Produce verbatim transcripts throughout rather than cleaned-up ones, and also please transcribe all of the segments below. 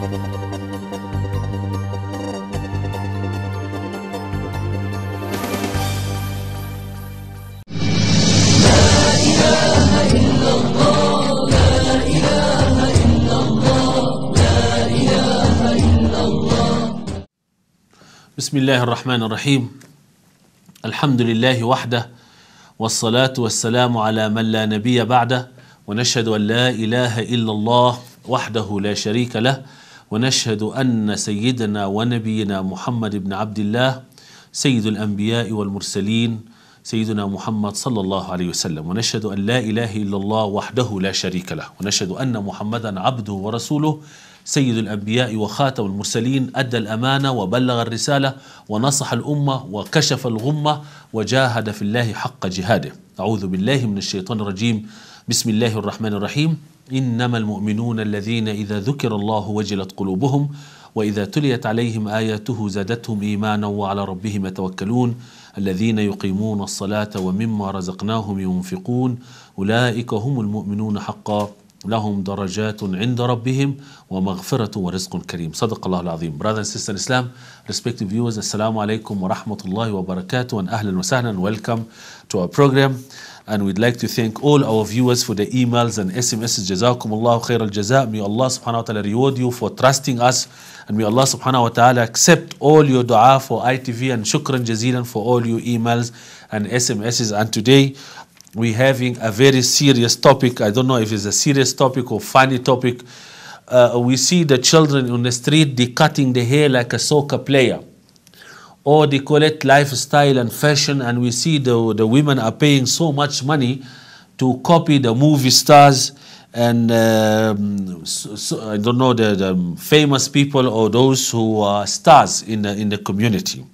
بسم الله الرحمن الرحيم. الحمد لله وحده والصلاة والسلام على من لا نبي بعده، ونشهد أن لا إله إلا الله وحده لا شريك له، ونشهد أن سيدنا ونبينا محمد بن عبد الله سيد الأنبياء والمرسلين، سيدنا محمد صلى الله عليه وسلم، ونشهد أن لا إله إلا الله وحده لا شريك له، ونشهد أن محمدا عبده ورسوله سيد الأنبياء وخاتم المرسلين، أدى الأمانة وبلغ الرسالة ونصح الأمة وكشف الغمة وجاهد في الله حق جهاده. أعوذ بالله من الشيطان الرجيم. بسم الله الرحمن الرحيم. إنما المؤمنون الذين إذا ذكر الله وجلت قلوبهم وإذا تليت عليهم آياته زادتهم إيمانا وعلى ربهم يتوكلون الذين يقيمون الصلاة ومما رزقناهم ينفقون أولئك هم المؤمنون حقا لهم درجات عند ربهم ومغفرة ورزق كريم. صدق الله العظيم. Brothers and sisters in Islam, respective viewers, Assalamu alaikum wa rahmatullahi wa barakatuh, and ahlan wa sahlan, welcome to our program. And we'd like to thank all our viewers for the emails and S M Ss. Jazakumullahu khair al-jaza. May Allah subhanahu wa ta'ala reward you for trusting us, and may Allah subhanahu wa ta'ala accept all your dua for I T V, and shukran jazilan for all your emails and S M Ss. And today we're having a very serious topic. I don't know if it's a serious topic or funny topic. Uh, we see the children on the street, they cutting the hair like a soccer player, or they call it lifestyle and fashion, and we see the, the women are paying so much money to copy the movie stars and um, so, so, I don't know, the, the famous people or those who are stars in the, in the community.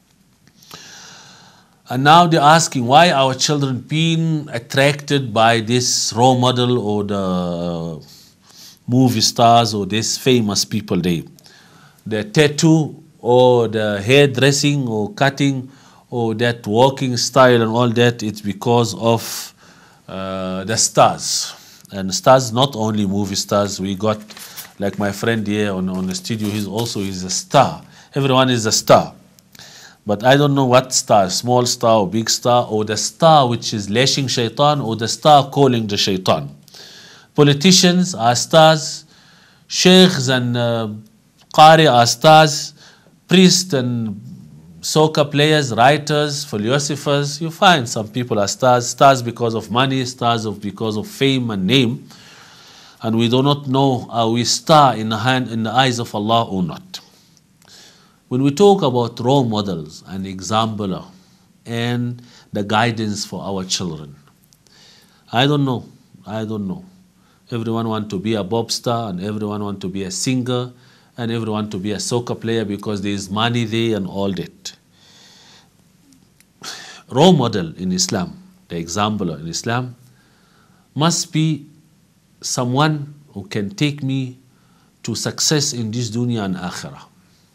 And now they're asking why our children being attracted by this role model or the movie stars or these famous people. They, the tattoo or the hairdressing or cutting or that walking style and all that, it's because of uh, the stars. And stars, not only movie stars. We got, like my friend here on, on the studio, he's also he's a star. Everyone is a star. But I don't know what star, small star or big star, or the star which is lashing shaitan, or the star calling the shaitan. Politicians are stars, sheikhs and uh, qari are stars, priests and soccer players, writers, philosophers. You find some people are stars, stars because of money, stars of because of fame and name. And we do not know are we star in the hand, in the eyes of Allah or not. When we talk about role models and example and the guidance for our children, I don't know, I don't know. Everyone wants to be a pop star, and everyone wants to be a singer, and everyone to be a soccer player because there is money there and all that. Role model in Islam, the example in Islam, must be someone who can take me to success in this dunya and akhirah.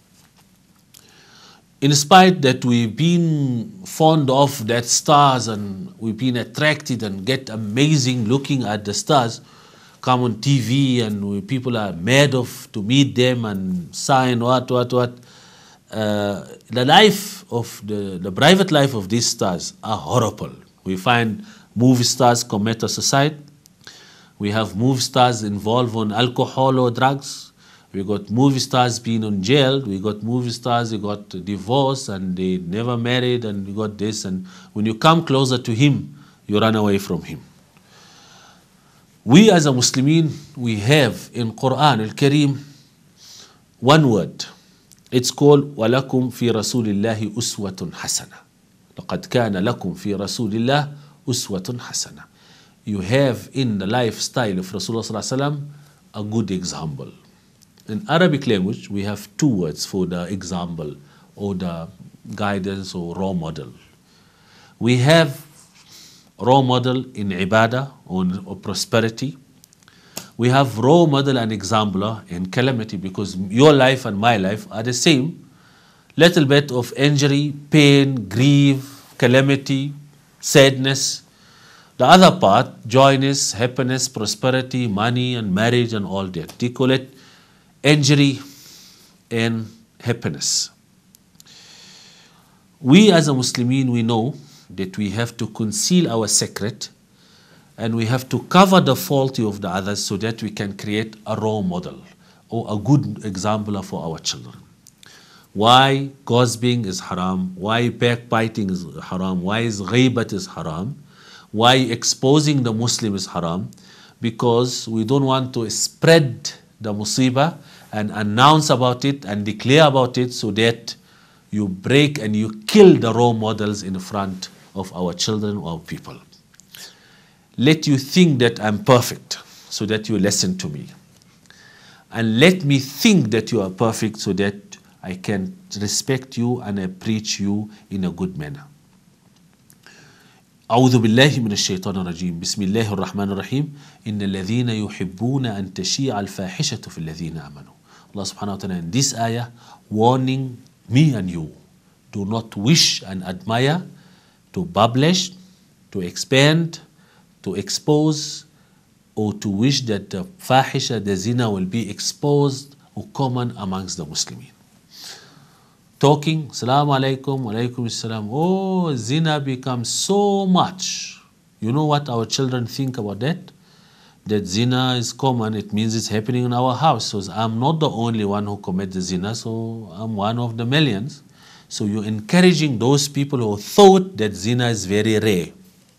In spite that we've been fond of that stars and we've been attracted and get amazing looking at the stars, come on T V and we, people are mad of to meet them and sign what, what, what. Uh, the life of, the, the private life of these stars are horrible. We find movie stars commit suicide. We have movie stars involved in alcohol or drugs. We got movie stars being in jail. We got movie stars who got divorced and they never married, and we got this. And when you come closer to him, you run away from him. We as a Muslimin, we have in Quran al-Kareem one word. It's called وَلَكُمْ فِي رَسُولِ اللَّهِ أُسْوَةٌ حَسَنَةٌ. لَقَدْ كَانَ لَكُمْ فِي رَسُولِ اللَّهِ أُسْوَةٌ حَسَنَةٌ. You have in the lifestyle of Rasulullah sallallahu alaihi wasallam a good example. In Arabic language, we have two words for the example or the guidance or role model. We have role model in ibadah or, or prosperity. We have role model and example in calamity, because your life and my life are the same. Little bit of injury, pain, grief, calamity, sadness. The other part, joyness, happiness, prosperity, money and marriage and all that. They call it injury, and happiness. We as a Muslimin, we know that we have to conceal our secret and we have to cover the fault of the others so that we can create a role model or a good example for our children. Why gossiping is haram, why backbiting is haram, why is ghaibat is haram, why exposing the Muslim is haram? Because we don't want to spread the musibah and announce about it and declare about it so that you break and you kill the role models in front of our children or people. Let you think that I'm perfect so that you listen to me. And let me think that you are perfect so that I can respect you and I preach you in a good manner. أعوذ بالله من الشيطان الرجيم بسم الله الرحمن الرحيم إن الذين يحبون أن تشيع الفاحشة في الذين آمنوا. Allah subhanahu wa ta'ala in this ayah warning me and you, do not wish and admire to publish, to expand, to expose, or to wish that the fahisha, the zina will be exposed or common amongst the Muslims. Talking, Assalamu alaikum, wa alaikum assalam. Oh, zina becomes so much. You know what our children think about that? That zina is common, it means it's happening in our house. So I'm not the only one who commits the zina, so I'm one of the millions. So you're encouraging those people who thought that zina is very rare.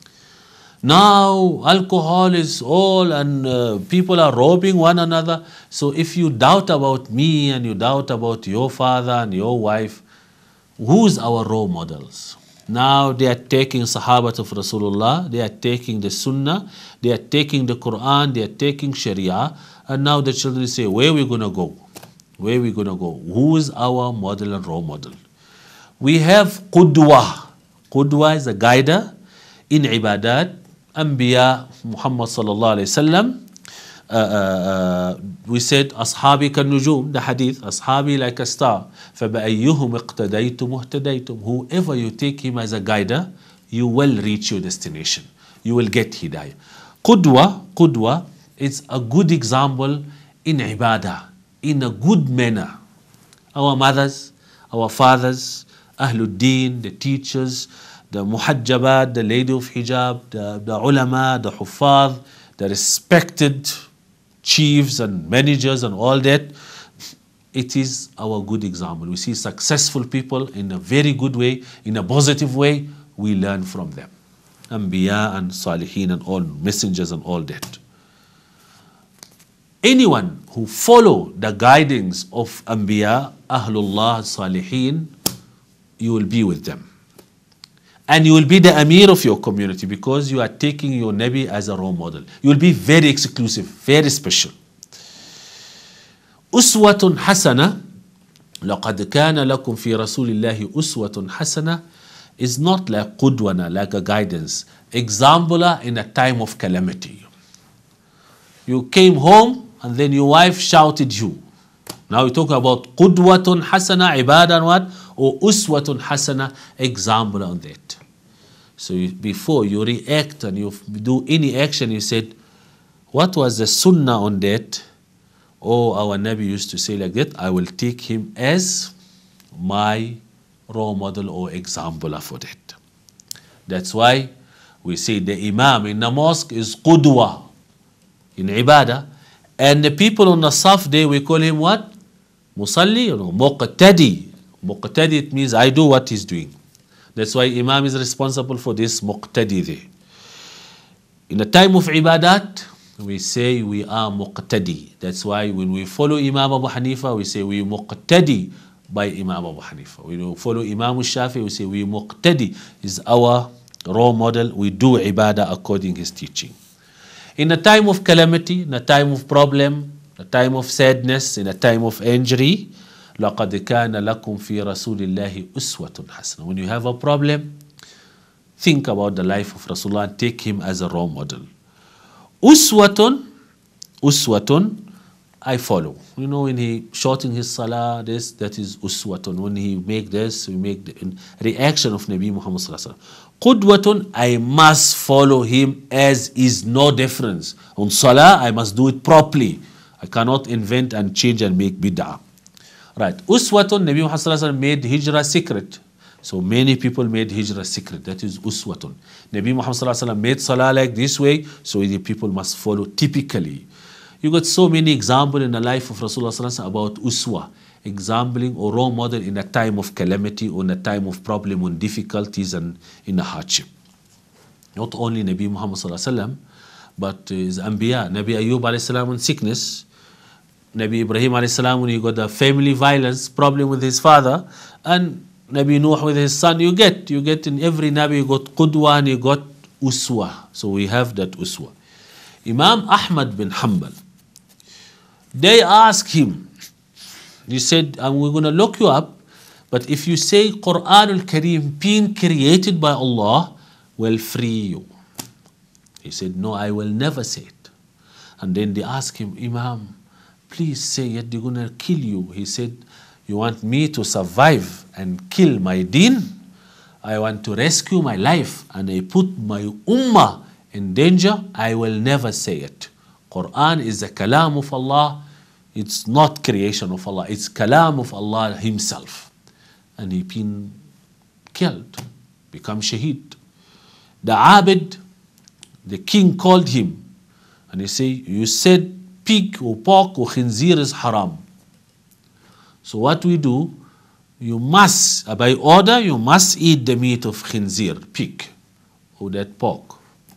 Now alcohol is all and uh, people are robbing one another. So if you doubt about me and you doubt about your father and your wife, who's our role models? Now they are taking Sahabat of Rasulullah, they are taking the Sunnah, they are taking the Quran, they are taking Sharia, and now the children say, where are we going to go? Where are we going to go? Who is our model and role model? We have Qudwa. Qudwa is a guider in ibadat. Anbiya Muhammad sallallahu alayhi wasallam. Uh, uh, uh, we said, Ashabi kan nujum, the hadith, Ashabi like a star. فَبَأَيُّهُمْ اقْتَدَيْتُمْ مُهْتَدَيْتُمْ. Whoever you take him as a guider, you will reach your destination. You will get hidayah. Qudwa, Qudwa, is a good example in ibadah, in a good manner. Our mothers, our fathers, Ahlul Deen, the teachers, the muhajjabat, the lady of hijab, the, the ulama, the huffaz, the respected chiefs and managers and all that. It is our good example. We see successful people in a very good way, in a positive way. We learn from them. Anbiya and Salihin and all messengers and all that. Anyone who follow the guidance of Anbiya, Ahlullah, Salihin, you will be with them. And you will be the Amir of your community because you are taking your Nabi as a role model. You will be very exclusive, very special. Uswatun hasana, لَقَدْ كَانَ لَكُمْ فِي رَسُولِ اللَّهِ أُسْوَةٌ حَسَنَةٌ is not like qudwana, like a guidance. Exemplar in a time of calamity. You came home and then your wife shouted you. Now we talk about qudwatun hasana, ibadah and what? Or uswatun hasana, example on that. So you, before you react and you do any action, you said, what was the sunnah on that? Oh, our Nabi used to say like that, I will take him as my role model or example for that. That's why we say the Imam in the mosque is qudwa in ibadah, and the people on the saf day, we call him what? Musalli, you know, muqtadi. Muqtadi, it means I do what he's doing. That's why Imam is responsible for this muqtadi there. In the time of ibadat, we say we are muqtadi. That's why when we follow Imam Abu Hanifa, we say we muqtadi by Imam Abu Hanifa. When we follow Imam Shafi, we say we muqtadi is our role model. We do ibadah according to his teaching. In a time of calamity, in a time of problem, a time of sadness, in a time of injury, لَقَدْ كَانَ لَكُمْ فِي رَسُولِ اللَّهِ أُسْوَةٌ حَسَنَةٌ. When you have a problem, think about the life of Rasulullah and take him as a role model. Uswatun, uswatun, I follow. You know, when he shouting his salah, this, that is uswatun. When he make this, we make the reaction of Nabi Muhammad sallallahu alaihi wasallam. Qudwatun, I must follow him as is no difference. On salah, I must do it properly. I cannot invent and change and make bid'ah. Right. Uswatun, Nabi Muhammad sallallahu alaihi wasallam made hijrah secret. So many people made hijrah secret. That is uswatun. Nabi Muhammad sallallahu alaihi wasallam made salah like this way, so the people must follow typically. You got so many examples in the life of Rasulullah sallallahu alaihi wasallam about uswa, examining or role model in a time of calamity or in a time of problem and difficulties and in a hardship. Not only Nabi Muhammad sallallahu alaihi wasallam, but his Anbiya, Nabi Ayub alayhi salam in sickness, Nabi Ibrahim alayhi salam when he got the family violence problem with his father, and Nabi Nuh with his son. You get, you get in every Nabi you got Qudwa and you got Uswa. So we have that Uswa. Imam Ahmad bin Hanbal, they asked him, he said, and we're going to look you up, but if you say Quran al-Kareem being created by Allah will free you. He said, no, I will never say it. And then they asked him, Imam, please say it, they're going to kill you. He said, you want me to survive and kill my deen? I want to rescue my life and I put my ummah in danger. I will never say it. Quran is the kalam of Allah. It's not creation of Allah. It's kalam of Allah himself. And he been killed, become shaheed. The abid, the king called him and he said, you said pig or pork or khinzir is haram. So what we do, you must, by order, you must eat the meat of khinzir, pig, or that pork.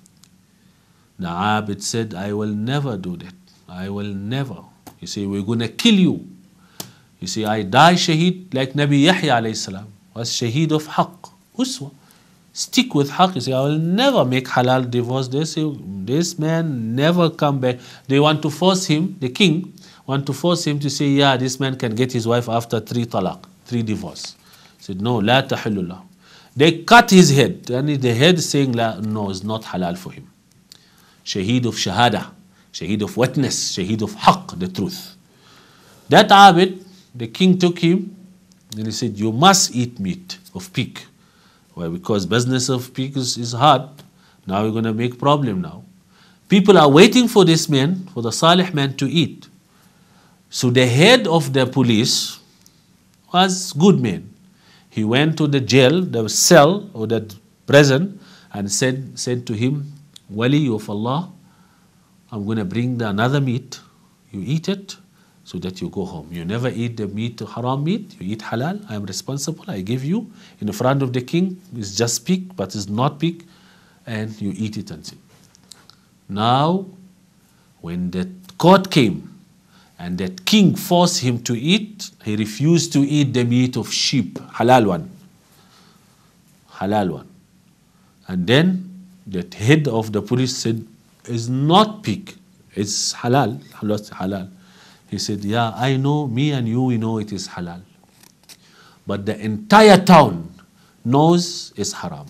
The abid said, I will never do that. I will never. He said, we're going to kill you. You see, I die shaheed like Nabi Yahya alayhi salam was shaheed of haqq, uswa. Stick with haqq. You say, I will never make halal divorce. They say, this man never come back. They want to force him, the king, want to force him to say, yeah, this man can get his wife after three talaq, three divorce. He said, no, la tahillullah. They cut his head, and the head saying, la, no, it's not halal for him. Shaheed of shahada, shaheed of witness, shaheed of haqq, the truth. That abid, the king took him, and he said, you must eat meat of pig. Why? Because business of pig is, is hard. Now we're going to make problem now. People are waiting for this man, for the salih man to eat. So the head of the police was good man. He went to the jail, the cell or the prison, and said, said to him, Wali of Allah, I'm going to bring the another meat. You eat it so that you go home. You never eat the meat, haram meat. You eat halal. I am responsible. I give you in front of the king. It's just pig, but it's not pig. And you eat it and see. Now, when the court came, and that king forced him to eat, he refused to eat the meat of sheep, halal one. Halal one. And then that head of the police said, it's not pig, it's halal, halal. He said, yeah, I know, me and you, we know it is halal. But the entire town knows it's haram.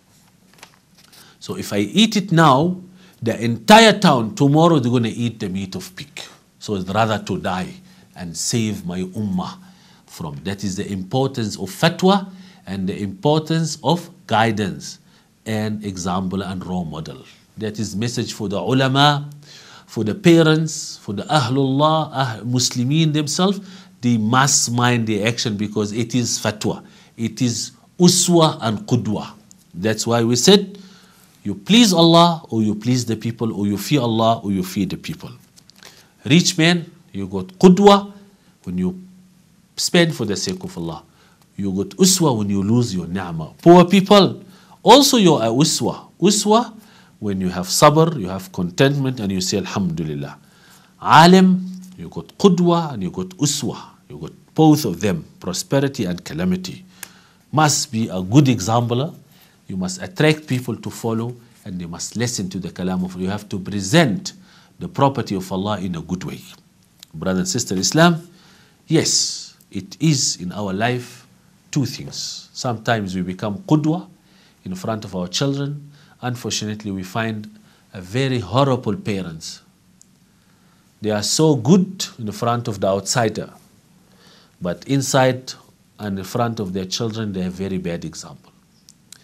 So if I eat it now, the entire town, tomorrow they're going to eat the meat of pig. So it's rather to die and save my ummah from. That is the importance of fatwa and the importance of guidance and example and role model. That is message for the ulama, for the parents, for the ahlullah, ah, Muslimin themselves. They must mind the action because it is fatwa. It is uswa and qudwa. That's why we said, you please Allah or you please the people, or you fear Allah or you fear the people. Rich man, you got qudwa when you spend for the sake of Allah. You got uswa when you lose your ni'mah. Poor people, also you are uswa. Uswa when you have sabr, you have contentment and you say alhamdulillah. Alim, you got qudwa and you got uswa. You got both of them, prosperity and calamity. Must be a good example. You must attract people to follow and they must listen to the kalam of Allah. You have to present the property of Allah in a good way. Brother and sister Islam, yes, it is in our life two things. Sometimes we become qudwa in front of our children. Unfortunately, we find a very horrible parents. They are so good in front of the outsider, but inside and in front of their children, they are a very bad example.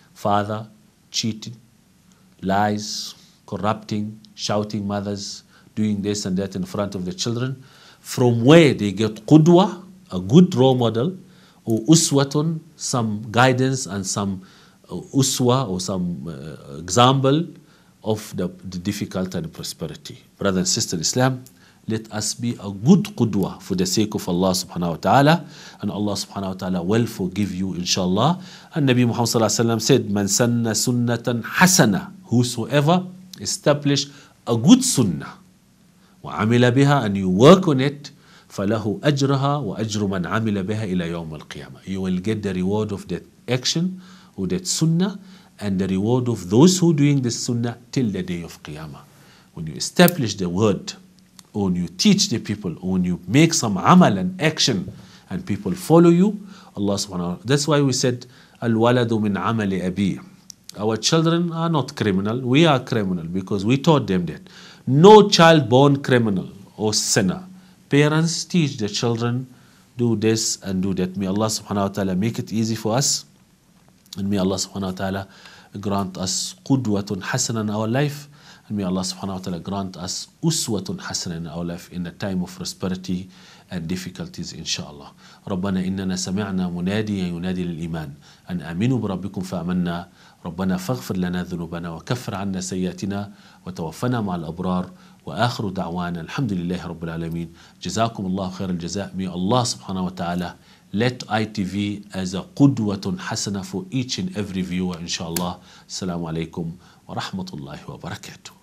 Father cheating, lies, corrupting, shouting mothers, doing this and that in front of the children, from where they get qudwa, a good role model, or uswatun, some guidance and some uh, uswa or some uh, example of the, the difficulty and prosperity. Brother and sister in Islam, let us be a good qudwa for the sake of Allah subhanahu wa ta'ala, and Allah subhanahu wa ta'ala will forgive you inshallah. And Nabi Muhammad sallallahu alaihi wasallam said, Man sanna sunnatan hasana, whosoever establish a good sunnah, wa amila biha, and you work on it, فَلَهُ أَجْرَهَا وَأَجْرُ مَنْ عَمِلَ بِهَا إِلَى يَوْمِ الْقِيَامَةِ. You will get the reward of that action or that sunnah, and the reward of those who are doing this sunnah till the day of Qiyamah. When you establish the word, or when you teach the people, or when you make some amal and action, and people follow you, Allah subhanahu wa ta'ala. That's why we said, Al-waladu min amali abi. Our children are not criminal, we are criminal, because we taught them that. No child born criminal or sinner. Parents teach the children, do this and do that. May Allah subhanahu wa ta'ala make it easy for us. And may Allah subhanahu wa ta'ala grant us qudwatun hasana in our life. And may Allah subhanahu wa ta'ala grant us uswatun hasana in our life in the time of prosperity and difficulties inshallah. ربنا إننا سمعنا مناديا ينادي للإيمان أن آمنوا بربكم فآمنا ربنا فاغفر لنا ذنوبنا وكفر عنا سيئاتنا وتوفنا مع الأبرار وآخر دعوانا الحمد لله رب العالمين. جزاكم الله خير الجزاء. May Allah subhanahu wa ta'ala let I T V as a qudwatun hasana for each and every viewer inshallah. Assalamu alaikum wa rahmatullahi wa barakatuh.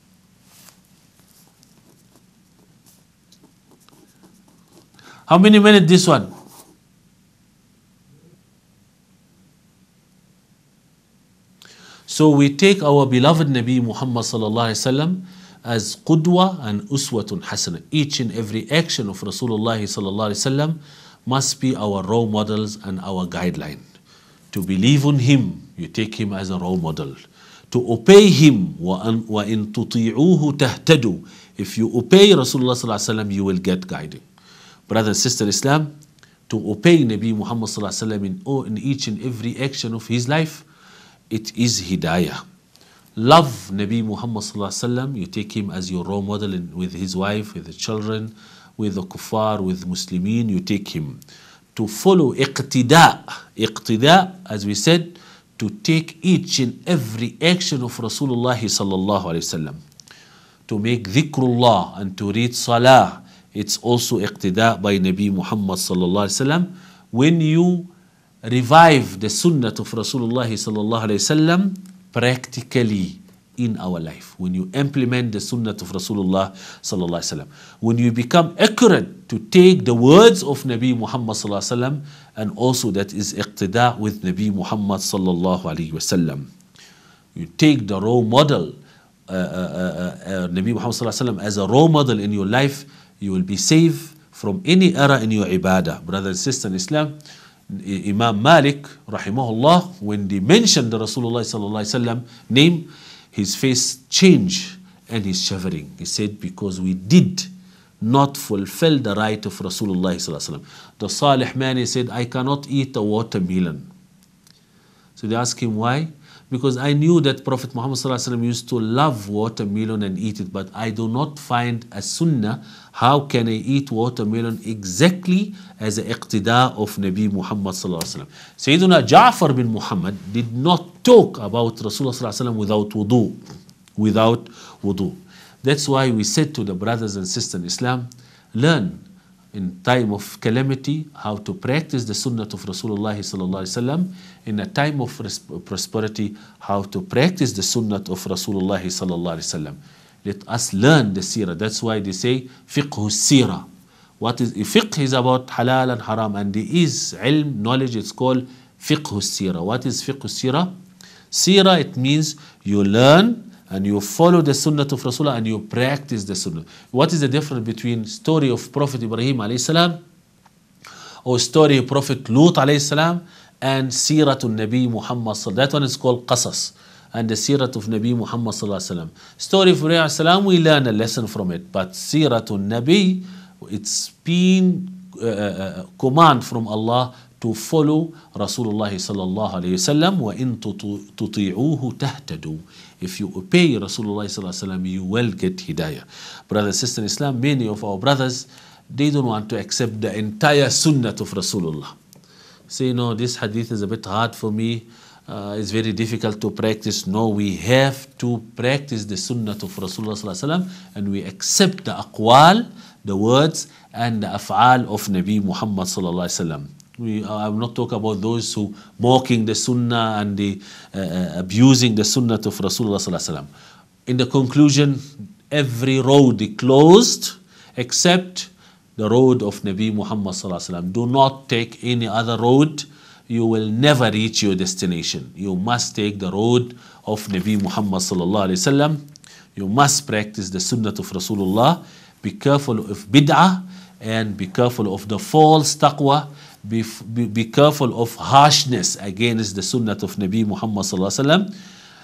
How many minutes this one? So we take our beloved Nabi Muhammad sallallahu alaihi wasallam as qudwa and uswatun hasana. Each and every action of Rasulullah sallallahu alaihi wasallam must be our role models and our guideline. To believe on him, you take him as a role model. To obey him, وَإِن تُطِيعُوهُ تَهْتَدُوا. If you obey Rasulullah sallallahu alaihi wasallam, you will get guiding. Brother and sister Islam, to obey Nabi Muhammad sallallahu alaihi wasallam in, oh, in each and every action of his life, it is hidayah. Love Nabi Muhammad sallallahu alaihi wasallam. You take him as your role model in, with his wife, with the children, with the kuffar, with Muslimin. You take him to follow iqtida. Iqtida, as we said, to take each and every action of Rasulullah sallallahu alaihi wasallam. To make dhikrullah and to read salah. It's also iqtida by Nabi Muhammad sallallahu alaihi wasallam. When you revive the sunnah of Rasulullah sallallahu alaihi wasallam practically in our life, when you implement the sunnah of Rasulullah sallallahu alaihi wasallam, when you become accurate to take the words of Nabi Muhammad sallallahu alaihi wasallam, and also that is iqtida with Nabi Muhammad sallallahu alaihi wasallam. You take the role model, uh, uh, uh, uh, Nabi Muhammad sallallahu alaihi wasallam as a role model in your life, you will be safe from any error in your ibadah. Brother and sister in Islam, Imam Malik rahimahullah, when they mentioned the Rasulullah sallallahu alaihi wasallam name, his face changed and he's shivering. He said, because we did not fulfill the right of Rasulullah sallallahu alaihi wasallam. The Salih man, he said, I cannot eat a watermelon. So they asked him why. Because I knew that Prophet Muhammad sallallahu alaihi wasallam used to love watermelon and eat it, but I do not find a sunnah. How can I eat watermelon exactly as an iqtida of Nabi Muhammad sallallahu alaihi wasallam? Sayyiduna Ja'far bin Muhammad did not talk about Rasulullah sallallahu alaihi wasallam without wudu, without wudu. That's why we said to the brothers and sisters in Islam, learn in time of calamity how to practice the sunnah of Rasulullah sallallahu alaihi wasallam. In a time of prosperity, how to practice the sunnah of Rasulullah sallallahu alaihi wasallam. Let us learn the seerah. That's why they say fiqh seerah. What is fiqh is about halal and haram, and there is ilm, knowledge. It's called fiqh seerah. What is fiqh seerah? Seerah, it means you learn and you follow the sunnah of Rasulullah and you practice the sunnah. What is the difference between story of Prophet Ibrahim alayhi salam or story of Prophet Lut alayhi salam and Siratul Nabi Muhammad sallallahu alaihi wasallam? That one is called Qasas, and the Sirat of Nabi Muhammad sallallahu alaihi wasallam. Story of Ibrahim alayhi salam, we learn a lesson from it, but Siratul Nabi, it's been uh, uh, command from Allah to follow Rasulullah sallallahu alaihi wasallam. وَإِن تُطِيعُوهُ تَهْتَدُوا. If you obey Rasulullah sallallahu alaihi wasallam, you will get hidayah. Brothers and sisters in Islam, many of our brothers, they don't want to accept the entire sunnah of Rasulullah. Say, you know, this hadith is a bit hard for me. Uh, it's very difficult to practice. No, we have to practice the sunnah of Rasulullah sallallahu alaihi wasallam, and we accept the aqwal, the words, and the af'al of Nabi Muhammad sallallahu alaihi wasallam. We, uh, I will not talk about those who mocking the sunnah and the, uh, abusing the sunnah of Rasulullah sallallahu alaihi wasallam. In the conclusion, every road is closed except the road of Nabi Muhammad sallallahu alaihi wasallam. Do not take any other road. You will never reach your destination. You must take the road of Nabi Muhammad sallallahu alaihi wasallam. You must practice the sunnah of Rasulullah. Be careful of bid'ah and be careful of the false taqwa. Be, be, be careful of harshness against the sunnah of Nabi Muhammad sallallahu alaihi wasallam.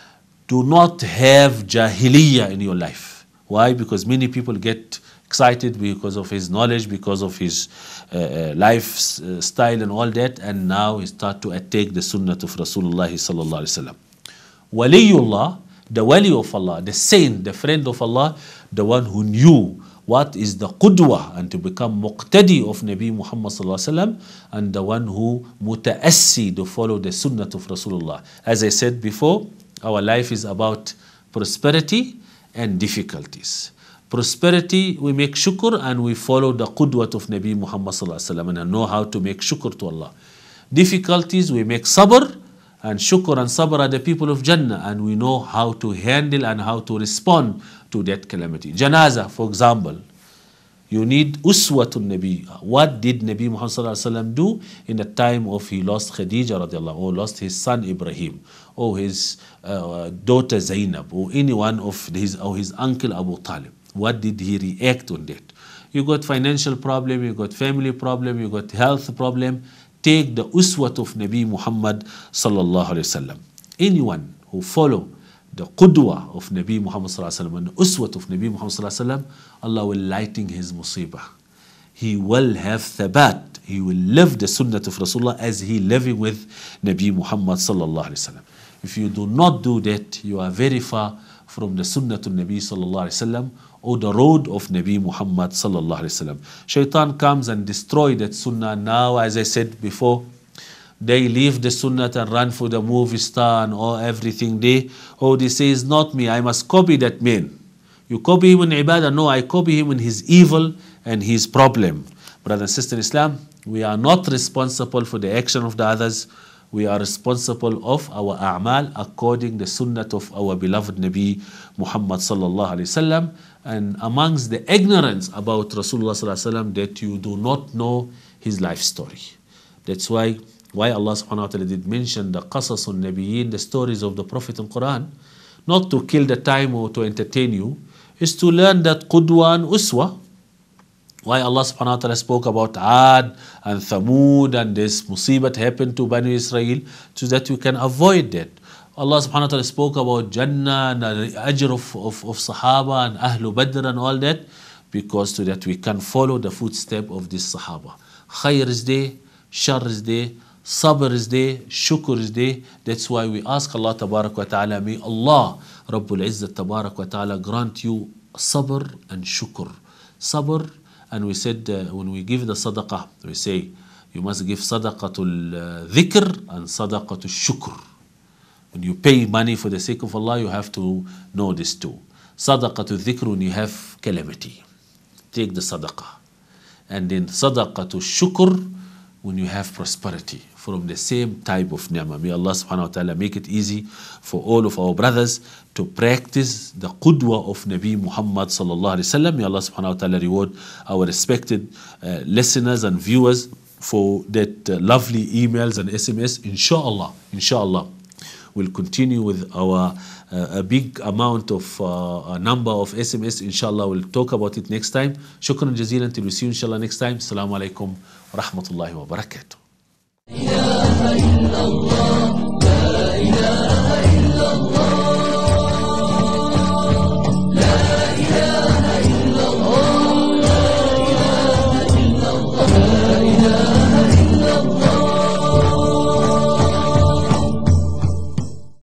Do not have jahiliyyah in your life. Why? Because many people get excited because of his knowledge, because of his uh, lifestyle and all that, and now he start to attack the sunnah of Rasulullah sallallahu alaihi wasallam. Waliullah, the wali of Allah, the saint, the friend of Allah, the one who knew what is the qudwa and to become muqtadi of Nabi Muhammad sallallahu alaihi wasallam, and the one who mutaassi to follow the sunnah of Rasulullah. As I said before, our life is about prosperity and difficulties. Prosperity, we make shukr and we follow the qudwat of Nabi Muhammad sallallahu alaihi wasallam and know how to make shukr to Allah. Difficulties, we make sabr, and shukr and sabr are the people of Jannah, and we know how to handle and how to respond to that calamity. Janazah, for example, you need uswatun Nabi. What did Nabi Muhammad sallallahu alaihi wasallam do in the time of he lost Khadija radiallahu, or lost his son Ibrahim, or his uh, daughter Zainab, or any one of his, or his uncle Abu Talib? What did he react on that? You got financial problem, you got family problem, you got health problem. Take the uswat of Nabi Muhammad sallallahu alaihi wasallam. Anyone who follow the qudwa of Nabi Muhammad sallallahu alaihi wasallam and the uswat of Nabi Muhammad sallallahu alaihi wasallam, Allah will lighten his musibah. He will have thabat. He will live the sunnah of Rasulullah as he living with Nabi Muhammad sallallahu alaihi wasallam. If you do not do that, you are very far from the sunnah of Nabi sallallahu alaihi wasallam, or the road of Nabi Muhammad sallallahu alaihi wasallam. Shaitan comes and destroy that sunnah. Now, as I said before, they leave the sunnah and run for the movie star and all everything. They, oh, they say, it's not me, I must copy that man. You copy him in ibadah? No, I copy him in his evil and his problem. Brother and sister in Islam, we are not responsible for the action of the others. We are responsible of our a'mal according to the sunnah of our beloved Nabi Muhammad sallallahu alaihi wasallam. And amongst the ignorance about Rasulullah sallallahu alaihi wasallam, that you do not know his life story. That's why why Allah subhanahu wa ta'ala did mention the qasasun nabiyyin, the stories of the Prophet in Quran, not to kill the time or to entertain you, is to learn that qudwa and uswa. Why Allah subhanahu wa ta'ala spoke about Ad and Thamud and this musibat happened to Bani Israel, so that you can avoid that. Allah subhanahu wa ta'ala spoke about Jannah and the ajr of, of, of Sahaba and Ahlu Badr and all that, because so that we can follow the footstep of this Sahaba. Khair is there, Shar is there, Sabr is there, Shukr is there. That's why we ask Allah Tabarak wa Ta'ala, may Allah Rabbul Izzat Tabarak wa Ta'ala grant you Sabr and Shukr. Sabr, and we said uh, when we give the sadaqah, we say you must give sadaqatul dhikr and sadaqatul shukr. When you pay money for the sake of Allah, you have to know this too. Sadaqatul dhikr, when you have calamity, take the sadaqah. And then sadaqatul shukr, when you have prosperity, from the same type of ni'mah. May Allah subhanahu wa ta'ala make it easy for all of our brothers to practice the qudwa of Nabi Muhammad sallallahu alaihi wasallam. May Allah subhanahu wa ta'ala reward our respected uh, listeners and viewers for that uh, lovely emails and S M S. Inshallah, inshallah, we'll continue with our uh, a big amount of uh, a number of S M S. Inshallah, we'll talk about it next time. Shukran jazeelan till we see you inshallah next time. Assalamu alaikum wa rahmatullahi wa barakatuh.